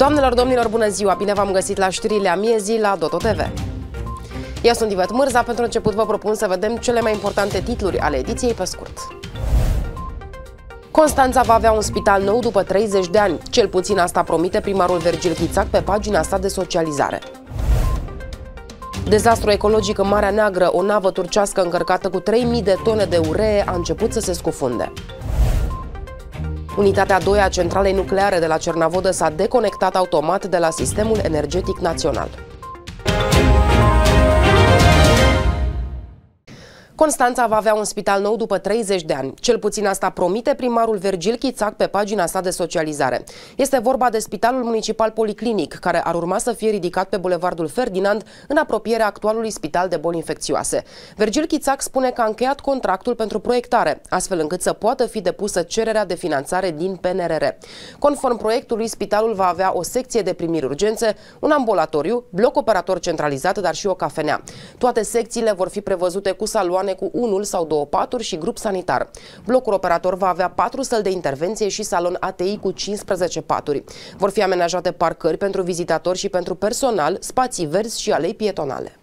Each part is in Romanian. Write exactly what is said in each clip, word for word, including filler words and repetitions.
Doamnelor, domnilor, bună ziua! Bine v-am găsit la știrile amiezii la Doto T V. Eu sunt Ivet Mârza. Pentru început vă propun să vedem cele mai importante titluri ale ediției pe scurt. Constanța va avea un spital nou după treizeci de ani. Cel puțin asta promite primarul Virgil Chițac pe pagina sa de socializare. Dezastru ecologic în Marea Neagră. O navă turcească încărcată cu trei mii de tone de uree a început să se scufunde. Unitatea a doua a centralei nucleare de la Cernavodă s-a deconectat automat de la sistemul energetic național. Constanța va avea un spital nou după treizeci de ani. Cel puțin asta promite primarul Virgil Chițac pe pagina sa de socializare. Este vorba de Spitalul Municipal Policlinic, care ar urma să fie ridicat pe Bulevardul Ferdinand, în apropierea actualului spital de boli infecțioase. Virgil Chițac spune că a încheiat contractul pentru proiectare, astfel încât să poată fi depusă cererea de finanțare din P N R R. Conform proiectului, spitalul va avea o secție de primiri urgențe, un ambulatoriu, bloc operator centralizat, dar și o cafenea. Toate secțiile vor fi prevăzute cu saloane cu unul sau două paturi și grup sanitar. Blocul operator va avea patru săli de intervenție și salon A T I cu cincisprezece paturi. Vor fi amenajate parcări pentru vizitatori și pentru personal, spații verzi și alei pietonale.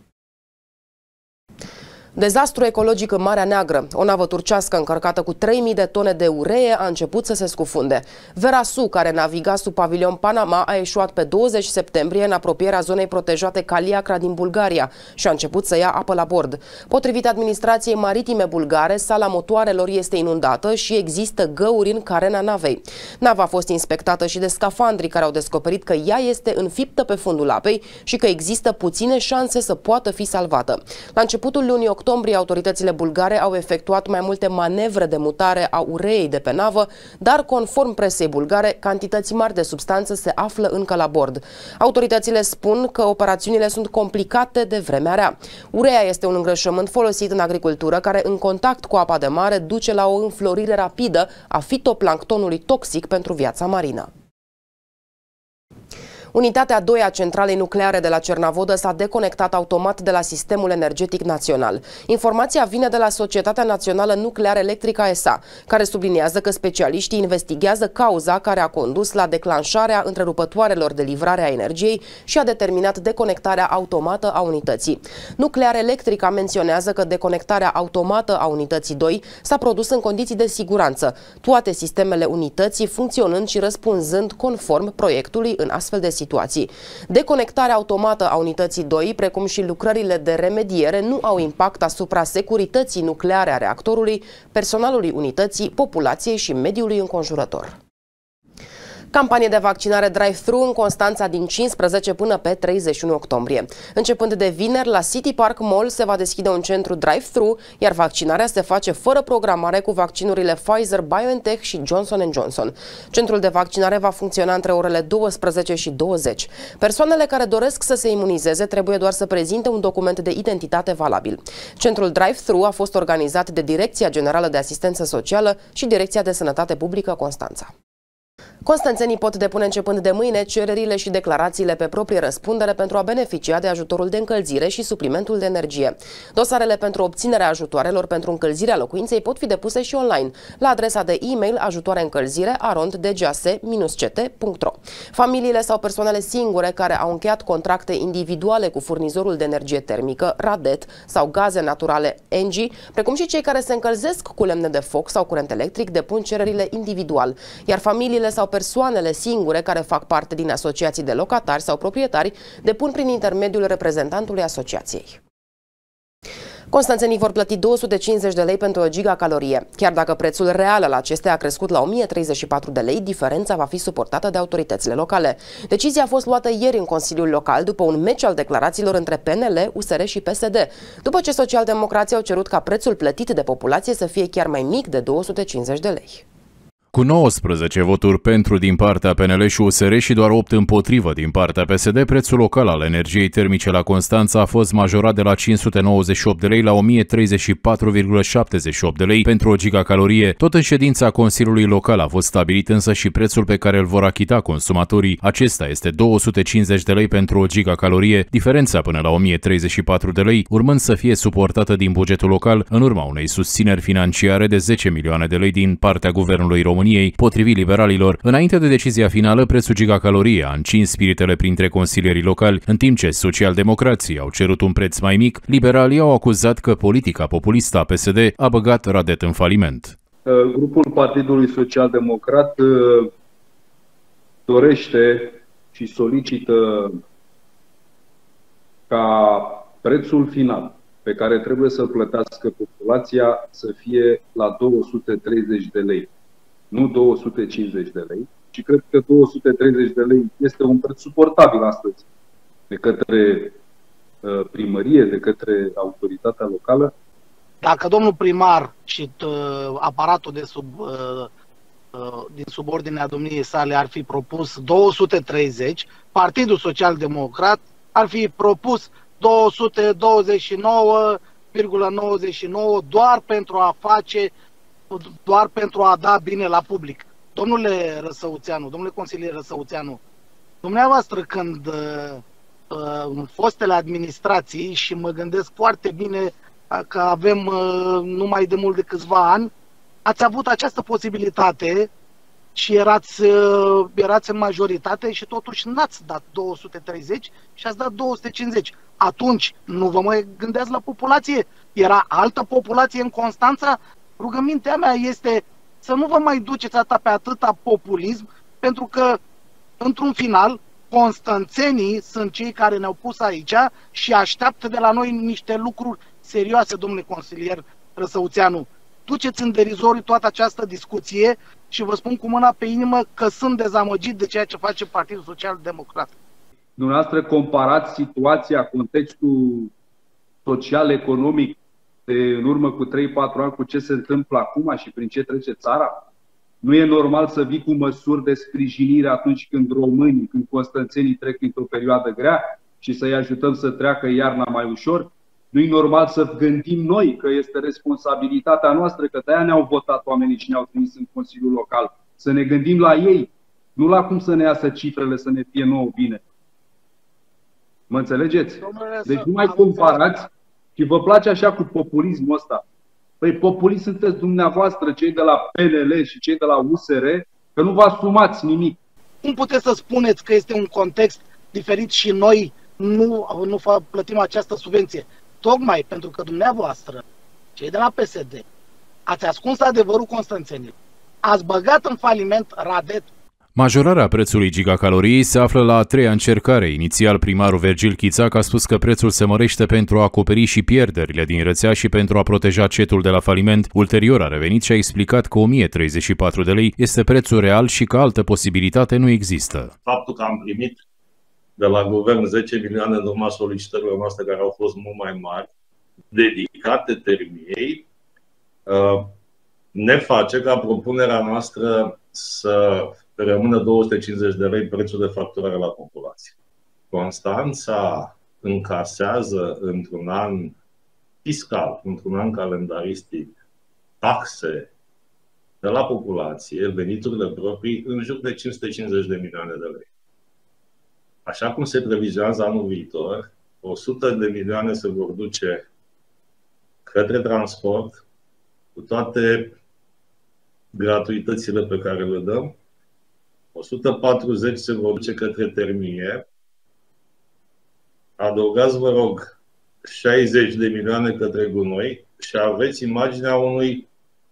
Dezastru ecologic în Marea Neagră. O navă turcească încărcată cu trei mii de tone de uree a început să se scufunde. Verasu, care naviga sub pavilion Panama, a eșuat pe douăzeci septembrie în apropierea zonei protejate Caliacra din Bulgaria și a început să ia apă la bord. Potrivit administrației maritime bulgare, sala motoarelor este inundată și există găuri în carena navei. Nava a fost inspectată și de scafandri, care au descoperit că ea este înfiptă pe fundul apei și că există puține șanse să poată fi salvată. La începutul lunii octombrie, autoritățile bulgare au efectuat mai multe manevre de mutare a ureei de pe navă, dar conform presei bulgare, cantități mari de substanță se află încă la bord. Autoritățile spun că operațiunile sunt complicate de vremea rea. Ureea este un îngrășământ folosit în agricultură care, în contact cu apa de mare, duce la o înflorire rapidă a fitoplanctonului toxic pentru viața marină. Unitatea a doua a centralei nucleare de la Cernavodă s-a deconectat automat de la sistemul energetic național. Informația vine de la Societatea Națională Nuclear Electrică S A, care subliniază că specialiștii investighează cauza care a condus la declanșarea întrerupătoarelor de livrare a energiei și a determinat deconectarea automată a unității. Nuclear Electrica menționează că deconectarea automată a unității doi s-a produs în condiții de siguranță, toate sistemele unității funcționând și răspunzând conform proiectului în astfel de situații. Deconectarea automată a unității doi, precum și lucrările de remediere, nu au impact asupra securității nucleare a reactorului, personalului unității, populației și mediului înconjurător. Campanie de vaccinare drive-thru în Constanța din cincisprezece până pe treizeci și unu octombrie. Începând de vineri, la City Park Mall se va deschide un centru drive-thru, iar vaccinarea se face fără programare cu vaccinurile Pfizer-BioNTech și Johnson and Johnson. Centrul de vaccinare va funcționa între orele douăsprezece și douăzeci. Persoanele care doresc să se imunizeze trebuie doar să prezinte un document de identitate valabil. Centrul drive-thru a fost organizat de Direcția Generală de Asistență Socială și Direcția de Sănătate Publică Constanța. Constanțenii pot depune începând de mâine cererile și declarațiile pe proprie răspundere pentru a beneficia de ajutorul de încălzire și suplimentul de energie. Dosarele pentru obținerea ajutoarelor pentru încălzirea locuinței pot fi depuse și online, la adresa de e-mail ajutoareîncălzire arond d g a s c t punct r o. Familiile sau persoanele singure care au încheiat contracte individuale cu furnizorul de energie termică, Radet, sau gaze naturale, Engie, precum și cei care se încălzesc cu lemne de foc sau curent electric, depun cererile individual, iar familiile sau persoanele singure care fac parte din asociații de locatari sau proprietari depun prin intermediul reprezentantului asociației. Constanțenii vor plăti două sute cincizeci de lei pentru o gigacalorie. Chiar dacă prețul real al acesteia a crescut la o mie treizeci și patru de lei, diferența va fi suportată de autoritățile locale. Decizia a fost luată ieri în Consiliul Local după un meci al declarațiilor între P N L, U S R și P S D, după ce socialdemocrații au cerut ca prețul plătit de populație să fie chiar mai mic de două sute cincizeci de lei. Cu nouăsprezece voturi pentru din partea P N L și U S R și doar opt împotrivă din partea P S D, prețul local al energiei termice la Constanța a fost majorat de la cinci sute nouăzeci și opt de lei la o mie treizeci și patru virgulă șaptezeci și opt de lei pentru o gigacalorie. Tot în ședința Consiliului Local a fost stabilit însă și prețul pe care îl vor achita consumatorii. Acesta este două sute cincizeci de lei pentru o gigacalorie, diferența până la o mie treizeci și patru de lei, urmând să fie suportată din bugetul local în urma unei susțineri financiare de zece milioane de lei din partea Guvernului României. României, potrivit liberalilor. Înainte de decizia finală, prețul gigacalorie a încins spiritele printre consilierii locali, în timp ce socialdemocrații au cerut un preț mai mic, liberalii au acuzat că politica populistă a P S D a băgat Radet în faliment. Grupul Partidului Social-Democrat dorește și solicită ca prețul final pe care trebuie să-l plătească populația să fie la două sute treizeci de lei, nu două sute cincizeci de lei, și cred că două sute treizeci de lei este un preț suportabil astăzi de către primărie, de către autoritatea locală. Dacă domnul primar și uh, aparatul de sub, uh, uh, din subordinea domniei sale ar fi propus două sute treizeci, Partidul Social Democrat ar fi propus două sute douăzeci și nouă virgulă nouăzeci și nouă doar pentru a face, doar pentru a da bine la public. Domnule Răsăuțeanu, domnule consilier Răsăuțeanu, dumneavoastră când uh, uh, fostele administrații, și mă gândesc foarte bine că avem uh, numai de mult de câțiva ani, ați avut această posibilitate și erați, uh, erați în majoritate și totuși n-ați dat două sute treizeci și ați dat două sute cincizeci. Atunci nu vă mai gândeați la populație? Era altă populație în Constanța? Rugămintea mea este să nu vă mai duceți atâta pe atâta populism, pentru că, într-un final, constanțenii sunt cei care ne-au pus aici și așteaptă de la noi niște lucruri serioase, domnule consilier Răsăuțeanu. Duceți în derizoriu toată această discuție și vă spun cu mâna pe inimă că sunt dezamăgit de ceea ce face Partidul Social Democrat. Dumneavoastră comparați situația, contextul social-economic de în urmă cu trei patru ani cu ce se întâmplă acum și prin ce trece țara? Nu e normal să vii cu măsuri de sprijinire atunci când românii, când constanțenii trec într-o perioadă grea și să-i ajutăm să treacă iarna mai ușor? Nu e normal să gândim noi că este responsabilitatea noastră, că de-aia ne-au votat oamenii și ne-au trimis în Consiliul Local. Să ne gândim la ei, nu la cum să ne iasă cifrele, să ne fie nouă bine. Mă înțelegeți? Deci nu mai comparați și vă place așa cu populismul ăsta. Păi populiști sunteți dumneavoastră, cei de la P N L și cei de la U S R, că nu vă asumați nimic. Cum puteți să spuneți că este un context diferit și noi nu, nu plătim această subvenție? Tocmai pentru că dumneavoastră, cei de la P S D, ați ascuns adevărul constanțenilor. Ați băgat în faliment Radet. Majorarea prețului gigacaloriei se află la a treia încercare. Inițial, primarul Vergil Chițac a spus că prețul se mărește pentru a acoperi și pierderile din rețea și pentru a proteja cetul de la faliment. Ulterior a revenit și a explicat că o mie treizeci și patru de lei este prețul real și că altă posibilitate nu există. Faptul că am primit de la guvern zece milioane în urma solicitărilor noastre, care au fost mult mai mari, dedicate termiei, ne face ca propunerea noastră să rămână două sute cincizeci de lei prețul de facturare la populație. Constanța încasează într-un an fiscal, într-un an calendaristic, taxe de la populație, veniturile proprii, în jur de cinci sute cincizeci de milioane de lei. Așa cum se previzionează anul viitor, o sută de milioane se vor duce către transport, cu toate gratuitățile pe care le dăm, o sută patruzeci se vor duce către termie, adăugați, vă rog, șaizeci de milioane către gunoi și aveți imaginea unui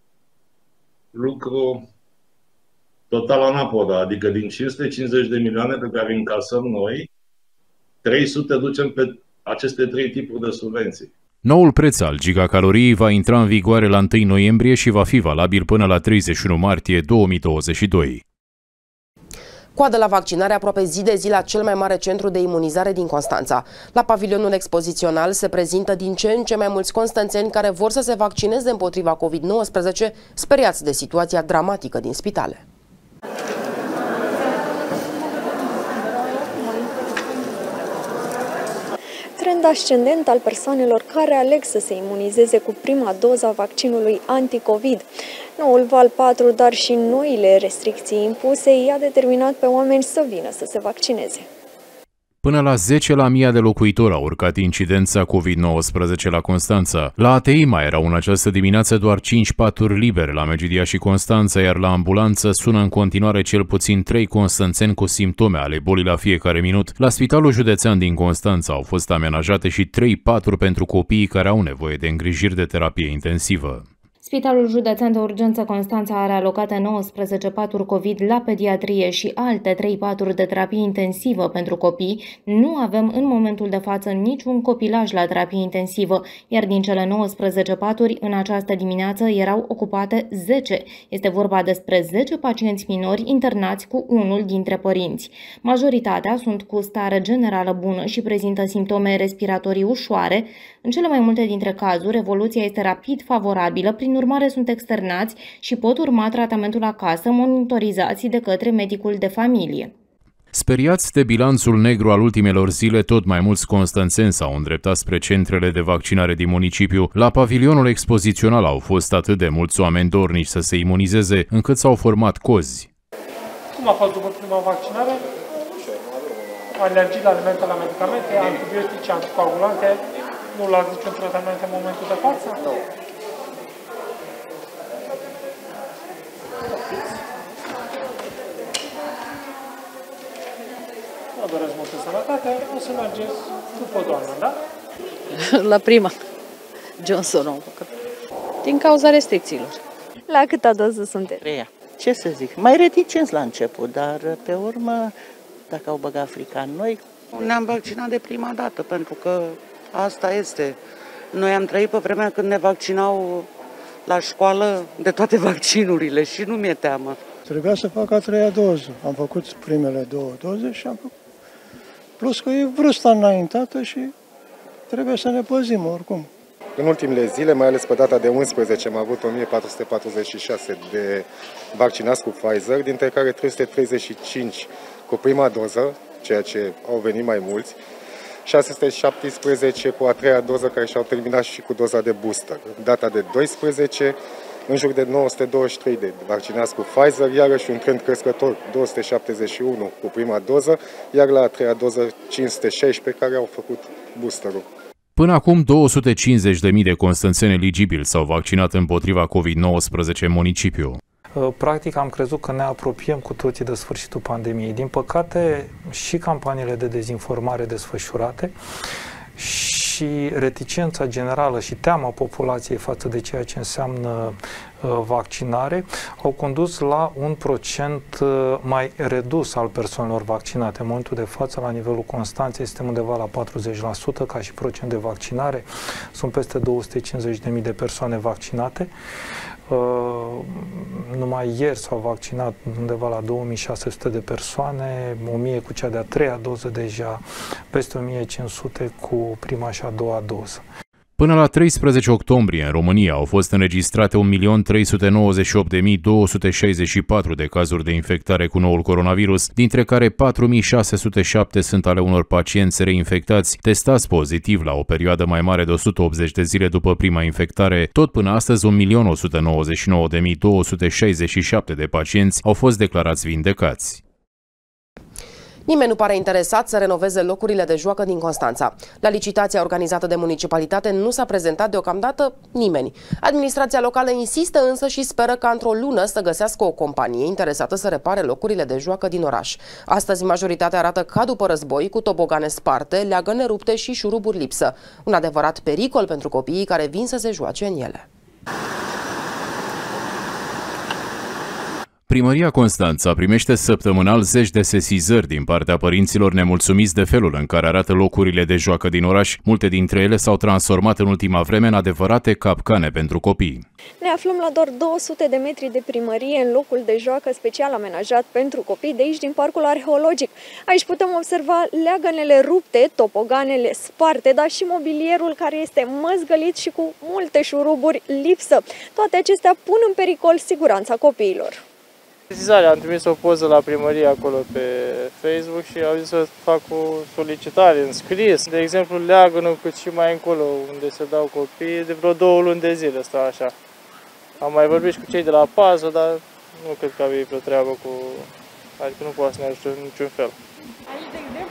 lucru total anapoda, adică din cinci sute cincizeci de milioane pe care încasăm noi, trei sute ducem pe aceste trei tipuri de subvenții. Noul preț al gigacaloriei va intra în vigoare la întâi noiembrie și va fi valabil până la treizeci și unu martie două mii douăzeci și doi. Coadă la vaccinare aproape zi de zi la cel mai mare centru de imunizare din Constanța. La pavilionul expozițional se prezintă din ce în ce mai mulți constanțeni care vor să se vaccineze împotriva COVID nouăsprezece, speriați de situația dramatică din spitale. Trend ascendent al persoanelor care aleg să se imunizeze cu prima doză a vaccinului anticovid. Noul val patru, dar și noile restricții impuse i-a determinat pe oameni să vină să se vaccineze. Până la zece la mie de locuitori a urcat incidența COVID nouăsprezece la Constanța. La A T I mai erau în această dimineață doar cinci paturi libere la Megidia și Constanța, iar la ambulanță sună în continuare cel puțin trei constanțeni cu simptome ale bolii la fiecare minut. La Spitalul Județean din Constanța au fost amenajate și trei paturi pentru copiii care au nevoie de îngrijiri de terapie intensivă. Spitalul Județean de Urgență Constanța are alocate nouăsprezece paturi COVID la pediatrie și alte trei paturi de terapie intensivă pentru copii. Nu avem în momentul de față niciun copilaj la terapie intensivă, iar din cele nouăsprezece paturi în această dimineață erau ocupate zece. Este vorba despre zece pacienți minori internați cu unul dintre părinți. Majoritatea sunt cu stare generală bună și prezintă simptome respiratorii ușoare. În cele mai multe dintre cazuri, evoluția este rapid favorabilă, prin urmare sunt externați și pot urma tratamentul acasă, monitorizați de către medicul de familie. Speriați de bilanțul negru al ultimelor zile, tot mai mulți constanțeni s-au îndreptat spre centrele de vaccinare din municipiu. La pavilionul expozițional au fost atât de mulți oameni dornici să se imunizeze, încât s-au format cozi. Cum a fost după prima vaccinare? Alergii la alimente, la medicamente, antibiotice, anticoagulante. Nu luați niciun tratament în momentul de față? Nu. Vă doresc multă sănătate, o să mergeți după doamnă, da? La prima. Johnson am făcut. Din cauza restricțiilor. La câta doză sunteți? Treia. Ce să zic, mai reticenți la început, dar pe urmă, dacă au băgat frica în noi... Ne-am vaccinat de prima dată, pentru că asta este. Noi am trăit pe vremea când ne vaccinau la școală de toate vaccinurile și nu mi-e teamă. Trebuia să fac a treia doză. Am făcut primele două doze și am făcut. Plus că e vârsta înaintată și trebuie să ne păzim oricum. În ultimele zile, mai ales pe data de unsprezece, am avut o mie patru sute patruzeci și șase de vaccinați cu Pfizer, dintre care trei sute treizeci și cinci cu prima doză, ceea ce au venit mai mulți, șase sute șaptesprezece cu a treia doză care și-au terminat și cu doza de booster. Data de doisprezece, în jur de nouă sute douăzeci și trei de vaccinați cu Pfizer, iarăși un trend crescător, două sute șaptezeci și unu cu prima doză, iar la a treia doză cinci sute șaisprezece care au făcut boosterul. Până acum două sute cincizeci de mii de constanțeni eligibili s-au vaccinat împotriva COVID nouăsprezece în municipiu. Practic am crezut că ne apropiem cu toții de sfârșitul pandemiei. Din păcate, și campaniile de dezinformare desfășurate și reticența generală și teama populației față de ceea ce înseamnă uh, vaccinare au condus la un procent uh, mai redus al persoanelor vaccinate. În momentul de față, la nivelul Constanței, suntem undeva la patruzeci la sută ca și procent de vaccinare. Sunt peste două sute cincizeci de mii de persoane vaccinate. Uh, numai ieri s-au vaccinat undeva la două mii șase sute de persoane, o mie cu cea de-a treia doză deja, peste o mie cinci sute cu prima și a doua doză. Până la treisprezece octombrie, în România au fost înregistrate un milion trei sute nouăzeci și opt de mii două sute șaizeci și patru de cazuri de infectare cu noul coronavirus, dintre care patru mii șase sute șapte sunt ale unor pacienți reinfectați, testați pozitiv la o perioadă mai mare de o sută optzeci de zile după prima infectare. Tot până astăzi, un milion o sută nouăzeci și nouă de mii două sute șaizeci și șapte de pacienți au fost declarați vindecați. Nimeni nu pare interesat să renoveze locurile de joacă din Constanța. La licitația organizată de municipalitate nu s-a prezentat deocamdată nimeni. Administrația locală insistă însă și speră ca într-o lună să găsească o companie interesată să repare locurile de joacă din oraș. Astăzi majoritatea arată ca după război, cu tobogane sparte, leagăne rupte și șuruburi lipsă. Un adevărat pericol pentru copiii care vin să se joace în ele. Primăria Constanța primește săptămânal zeci de sesizări din partea părinților nemulțumiți de felul în care arată locurile de joacă din oraș. Multe dintre ele s-au transformat în ultima vreme în adevărate capcane pentru copii. Ne aflăm la doar două sute de metri de primărie, în locul de joacă special amenajat pentru copii de aici din parcul arheologic. Aici putem observa leagănele rupte, topoganele sparte, dar și mobilierul care este măzgălit și cu multe șuruburi lipsă. Toate acestea pun în pericol siguranța copiilor. Am trimis o poză la primărie acolo pe Facebook și au zis să fac o solicitare în scris. De exemplu, leagănul cât și mai încolo, unde se dau copii, de vreo două luni de zile stau așa. Am mai vorbit și cu cei de la pază, dar nu cred că au ei vreo treabă cu... Adică nu poate să ne ajute în niciun fel. Aici, de exemplu, este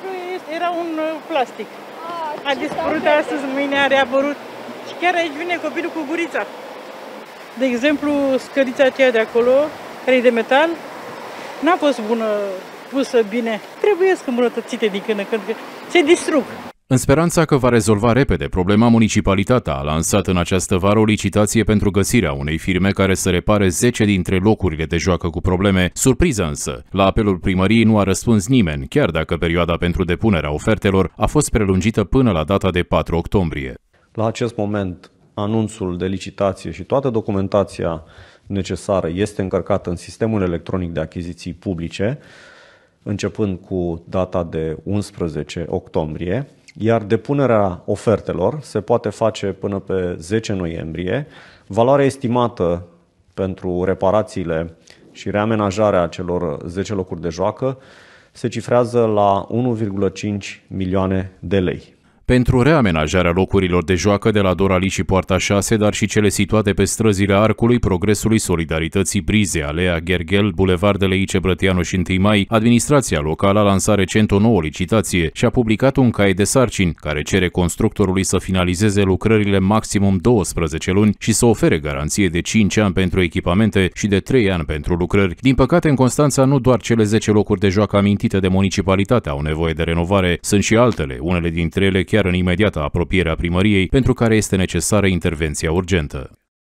era un plastic. A dispărut astăzi, mâine a reapărut. Și chiar aici vine copilul cu gurița. De exemplu, scărița aceea de acolo, care e de metal, n-a fost bună, pusă bine. Trebuie să îmbunătățite din când în când, că se distrug. În speranța că va rezolva repede problema, municipalitatea a lansat în această vară o licitație pentru găsirea unei firme care să repare zece dintre locurile de joacă cu probleme. Surpriză însă, la apelul primăriei nu a răspuns nimeni, chiar dacă perioada pentru depunerea ofertelor a fost prelungită până la data de patru octombrie. La acest moment, anunțul de licitație și toată documentația necesară este încărcată în sistemul electronic de achiziții publice, începând cu data de unsprezece octombrie, iar depunerea ofertelor se poate face până pe zece noiembrie. Valoarea estimată pentru reparațiile și reamenajarea celor zece locuri de joacă se cifrează la unu virgulă cinci milioane de lei. Pentru reamenajarea locurilor de joacă de la Dorali și Poarta șase, dar și cele situate pe străzile Arcului, Progresului, Solidarității, Brize, Alea Gherghel, bulevardele Ice Brătianu și întâi mai, administrația locală a lansat recent o nouă licitație și a publicat un caiet de sarcini care cere constructorului să finalizeze lucrările maximum douăsprezece luni și să ofere garanție de cinci ani pentru echipamente și de trei ani pentru lucrări. Din păcate, în Constanța, nu doar cele zece locuri de joacă amintite de municipalitate au nevoie de renovare, sunt și altele, unele dintre ele chiar în imediată apropiere a primăriei, pentru care este necesară intervenția urgentă.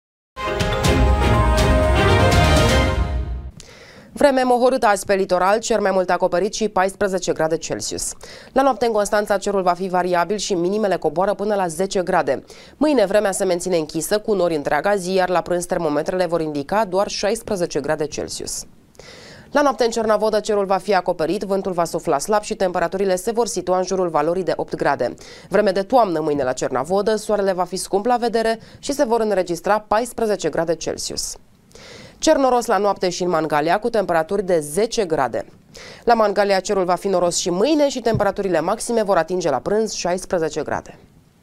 Vreme mohorâtă azi pe litoral, cer mai mult acoperit și paisprezece grade Celsius. La noapte în Constanța cerul va fi variabil și minimele coboară până la zece grade. Mâine vremea se menține închisă cu nori întreaga zi, iar la prânz termometrele vor indica doar șaisprezece grade Celsius. La noapte în Cernavodă cerul va fi acoperit, vântul va sufla slab și temperaturile se vor situa în jurul valorii de opt grade. Vreme de toamnă mâine la Cernavodă, soarele va fi scump la vedere și se vor înregistra paisprezece grade Celsius. Cer noros la noapte și în Mangalia cu temperaturi de zece grade. La Mangalia cerul va fi noros și mâine și temperaturile maxime vor atinge la prânz șaisprezece grade.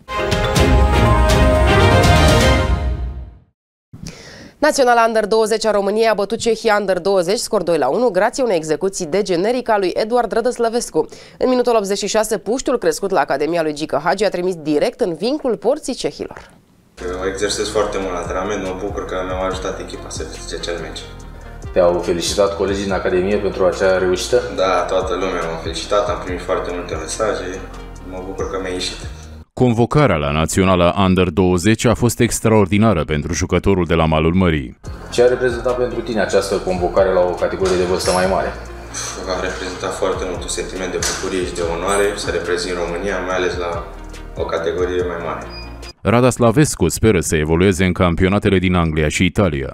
Naționala Under douăzeci a României a bătut Cehia Under douăzeci, scor doi la unu, grație unei execuții de generic a lui Eduard Rădăslăvescu. În minutul optzeci și șase, puștul crescut la Academia lui Gică Hagi a trimis direct în vincul porții cehilor. Eu exersez foarte mult antrenament, mă bucur că mi-au ajutat echipa să câștige cel meci. Te-au felicitat colegii din Academie pentru acea reușită? Da, toată lumea m-a felicitat, am primit foarte multe mesaje, mă bucur că mi-a ieșit. Convocarea la Naționala Under douăzeci a fost extraordinară pentru jucătorul de la malul mării. Ce a reprezentat pentru tine această convocare la o categorie de vârstă mai mare? A reprezentat foarte mult un sentiment de bucurie și de onoare să reprezint România, mai ales la o categorie mai mare. Radaslavescu speră să evolueze în campionatele din Anglia și Italia.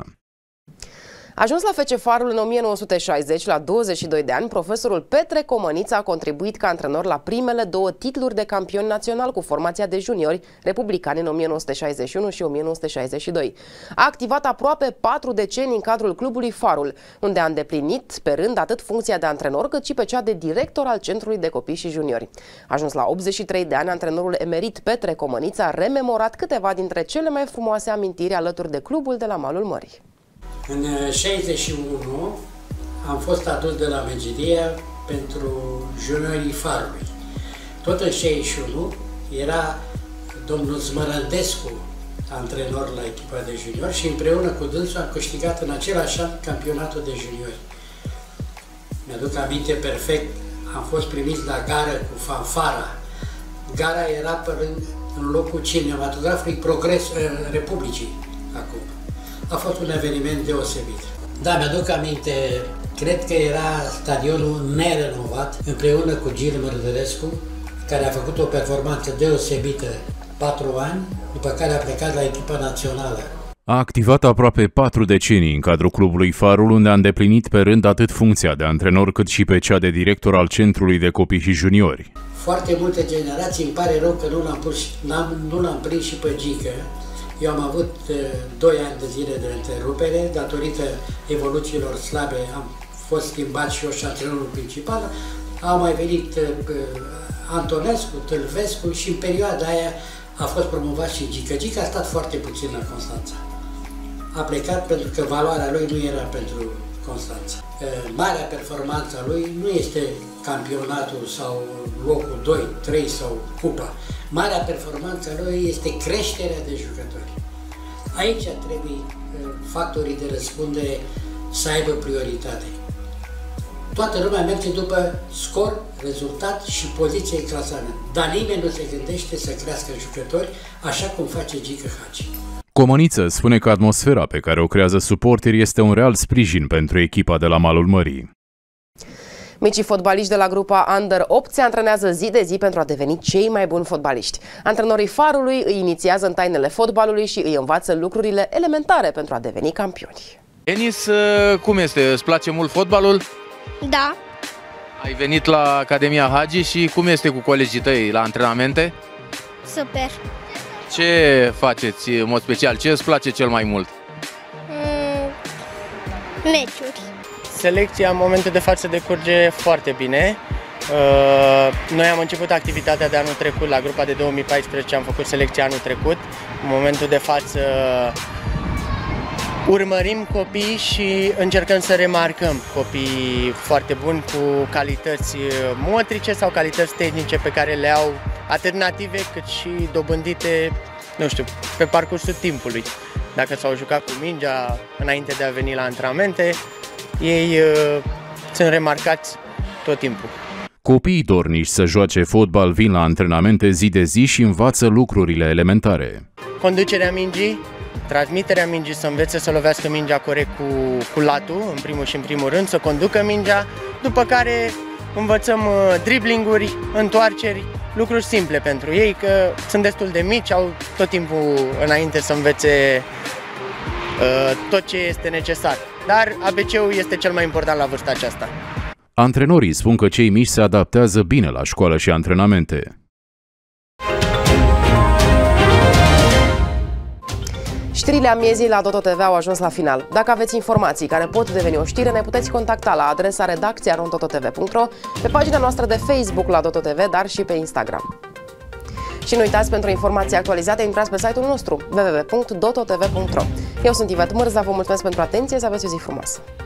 Ajuns la F C Farul în o mie nouă sute șaizeci, la douăzeci și doi de ani, profesorul Petre Comăniță a contribuit ca antrenor la primele două titluri de campion național cu formația de juniori republicani în o mie nouă sute șaizeci și unu și o mie nouă sute șaizeci și doi. A activat aproape patru decenii în cadrul clubului Farul, unde a îndeplinit pe rând atât funcția de antrenor cât și pe cea de director al Centrului de Copii și Juniori. Ajuns la optzeci și trei de ani, antrenorul emerit Petre Comăniță a rememorat câteva dintre cele mai frumoase amintiri alături de clubul de la malul mării. În șaizeci și unu am fost adus de la Megidia pentru juniorii Farului. Tot în șaizeci și unu era domnul Zmărăndescu antrenor la echipa de juniori și împreună cu dânsul am câștigat în același an campionatul de juniori. Mi-aduc aminte perfect, am fost primiți la gară cu fanfara. Gara era pe lângă, în locul cinematografului Progres Republicii acum. A fost un eveniment deosebit. Da, mi-aduc aminte, cred că era stadionul nerenovat, împreună cu Gil Mărgărescu, care a făcut o performanță deosebită patru ani, după care a plecat la echipa națională. A activat aproape patru decenii în cadrul clubului Farul, unde a îndeplinit pe rând atât funcția de antrenor cât și pe cea de director al Centrului de Copii și Juniori. Foarte multe generații, îmi pare rău că nu l-am, nu l-am prins și pe Gică. Eu am avut doi ani de zile de întrerupere, datorită evoluțiilor slabe am fost schimbat și eu și antrenorul principal. Au mai venit Antonescu, Tâlvescu și în perioada aia a fost promovat și Gică. Gică a stat foarte puțin la Constanța. A plecat pentru că valoarea lui nu era pentru Constanța. Marea performanță a lui nu este campionatul sau locul doi, trei sau cupa. Marea performanță a lui este creșterea de jucători. Aici trebuie factorii de răspundere să aibă prioritate. Toată lumea merge după scor, rezultat și poziție în clasament, dar nimeni nu se gândește să crească jucători așa cum face Gică Hagi. Comăniță spune că atmosfera pe care o creează suporterii este un real sprijin pentru echipa de la malul mării. Micii fotbaliști de la grupa Under opt se antrenează zi de zi pentru a deveni cei mai buni fotbaliști. Antrenorii Farului îi inițiază în tainele fotbalului și îi învață lucrurile elementare pentru a deveni campioni. Denis, cum este? Îți place mult fotbalul? Da. Ai venit la Academia Hagi și cum este cu colegii tăi la antrenamente? Super. Ce faceți în mod special? Ce îți place cel mai mult? Mm, meciuri. Selecția în momentul de față decurge foarte bine. Noi am început activitatea de anul trecut, la grupa de două mii paisprezece am făcut selecția anul trecut. În momentul de față urmărim copii și încercăm să remarcăm copii foarte buni cu calități motrice sau calități tehnice pe care le au alternative cât și dobândite, nu știu, pe parcursul timpului. Dacă s-au jucat cu mingea înainte de a veni la antrenamente, ei uh, sunt remarcați tot timpul. Copiii dornici să joace fotbal vin la antrenamente zi de zi și învață lucrurile elementare. Conducerea mingii, transmiterea mingii, să învețe să lovească mingea corect cu, cu latul, în primul și în primul rând, să conducă mingea, după care învățăm uh, driblinguri, întoarceri, lucruri simple pentru ei, că sunt destul de mici, au tot timpul înainte să învețe uh, tot ce este necesar. Dar A B C-ul este cel mai important la vârsta aceasta. Antrenorii spun că cei mici se adaptează bine la școală și antrenamente. Știrile amiezii la Doto T V au ajuns la final. Dacă aveți informații care pot deveni o știre, ne puteți contacta la adresa redacția arond toto t v punct ro, pe pagina noastră de Facebook la Doto T V, dar și pe Instagram. Și nu uitați, pentru informații actualizate, intrați pe site-ul nostru w w w punct doto t v punct ro. Eu sunt Ivet Mârza, vă mulțumesc pentru atenție, să aveți o zi frumoasă!